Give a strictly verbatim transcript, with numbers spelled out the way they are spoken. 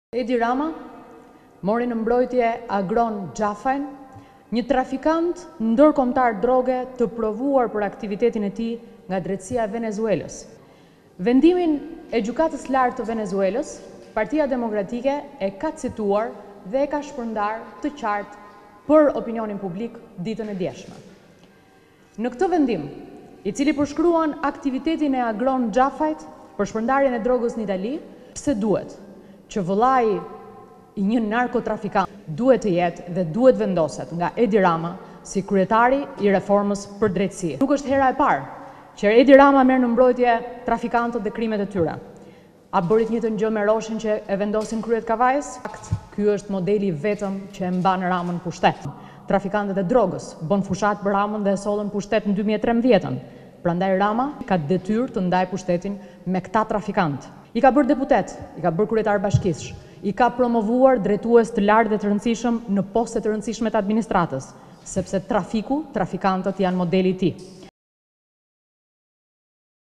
Edi Rama mori në mbrojtje Agron Xhafajn, një trafikant ndërkombëtar droge të provuar për aktivitetin e tij nga drejtësia e Venezuelës. Vendimin e Gjykatës Lartë të Venezuelës, Partia Demokratike e ka cituar dhe e ka shpërndar të qartë për opinionin publik ditën e djeshme. Në këtë vendim, i cili përshkruan aktivitetin e Agron Xhafajt për shpërndarjen e drogës në Itali, pse duhet që vëllai i një narkotrafikant duhet të jetë dhe duhet vendoset nga Edi Rama si kryetari i reformës për drejtësi. Nuk është hera e parë që Edi Rama merr në mbrojtje trafikantët dhe krimet e tyre. A bërit një të gjë me Roshin që e vendosin kryet kavajës? Fakt, ky është modeli vetëm që e mban Ramën pushtet. Trafikantët e drogës bën fushat për Ramën dhe e sollën pushtet në dy mijë e trembëdhjetë. Prandaj Rama ka detyrë të ndaj pushtetin me këta trafikantë. I ka bërë deputet, i ka bërë kryetar bashkisë, i ka promovuar drejtues të lartë dhe të rëndësishëm në poste të rëndësishme të administratës, sepse trafiku, trafikantët janë modeli i tij.